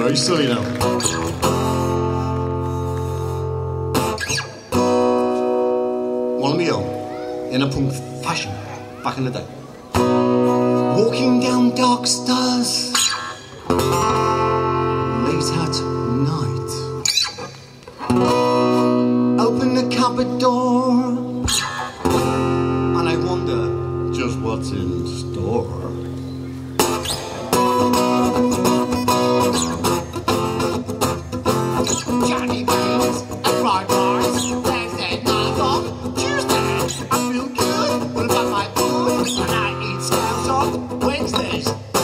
you're silly now. One meal in a punk fashion back in the day. Walking down dark stairs late at night. Open the cupboard door and I wonder just what's in store. Johnny Beans and fried rice, Wednesday night on Tuesday. I feel good, what about my food? And I eat scams on Wednesdays.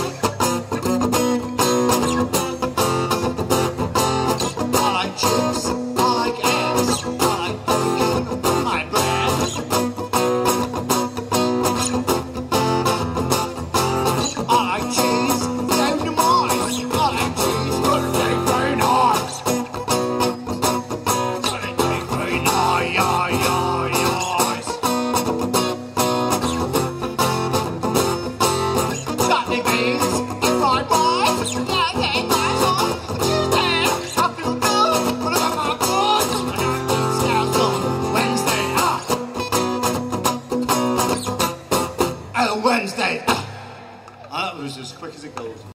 I like chips, I like eggs, I like bacon on my bread. I like cheese, down the mines. I like cheese, but it ain't very nice. But it ain't very nice. Chutney beans and fried rice, that ain't nice on Tuesday. I feel good, but I got my goods, and I eat scouts on Wednesday. Wednesday. That was as quick as it goes.